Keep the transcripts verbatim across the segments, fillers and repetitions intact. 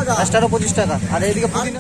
পাঁচটারও পঁচিশ টাকা। আর এইদিকে পুদিনা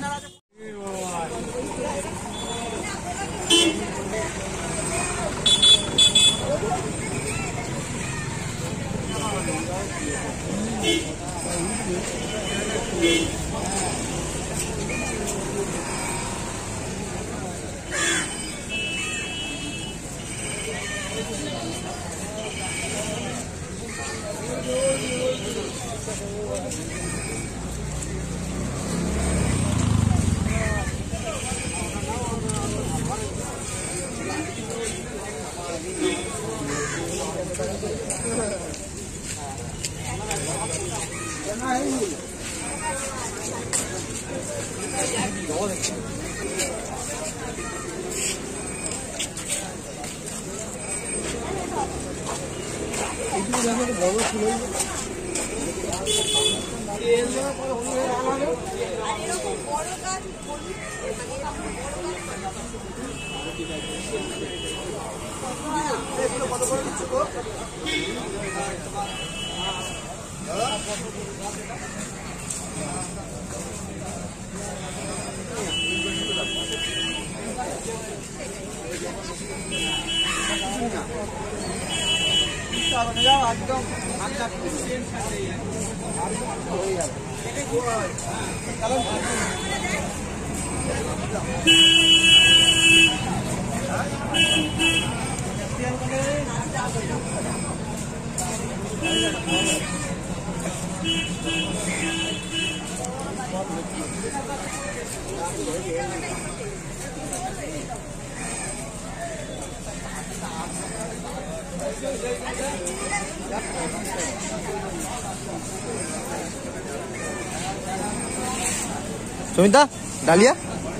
সুমিতা ডালিয়া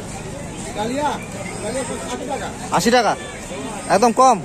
ডালিয়া টাকা আশি টাকা একদম কম।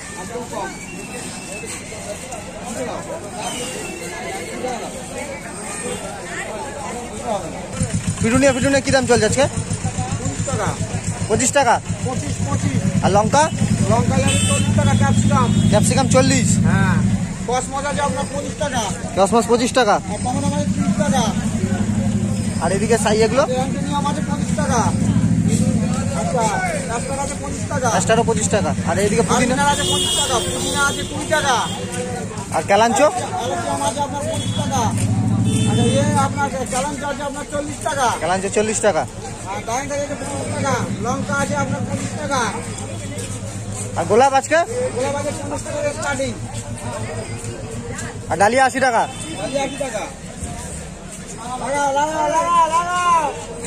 পিটুনিয়া পিটুনিয়া কি দাম চলছে আজকে? পঁচিশ টাকা। পঁচিশ পঁচিশ। আর লঙ্কা? লঙ্কা চল্লিশ টাকা। ক্যাপসিকাম ক্যাপসিকাম চল্লিশ। হ্যাঁ। কসমস আছে আপনার পঁচিশ টাকা। কসমস পঁচিশ টাকা। টমেটো আছে ত্রিশ টাকা। আর এদিকে সাই এগুলো? অ্যান্টোনিয়াম আছে পঁচিশ টাকা। আচ্ছা ক্যাপসিকাম আছে পঁচিশ টাকা। পাঁচটারও পঁচিশ টাকা। আর এইদিকে পুদিনা আছে পঁচিশ টাকা। পুদিনা আছে কুড়ি টাকা। আর ক্যালাঞ্চো? ক্যালাঞ্চো আছে আপনার পঁচিশ টাকা। আচ্ছা ইয়ে আপনার ক্যালাঞ্চো আছে আপনার চল্লিশ টাকা। ক্যালাঞ্চো চল্লিশ টাকা। আর ডাইনিং আছে পঁচিশ টাকা। লঙ্কা আছে আপনার পঁচিশ টাকা। আর গোলাপ আজকে? গোলাপ আছে পঞ্চাশ টাকা স্টার্টিং। আর ডালিয়া আশি টাকা। ডালিয়া আশি টাকা। লাগা লাগা লাগা লাগা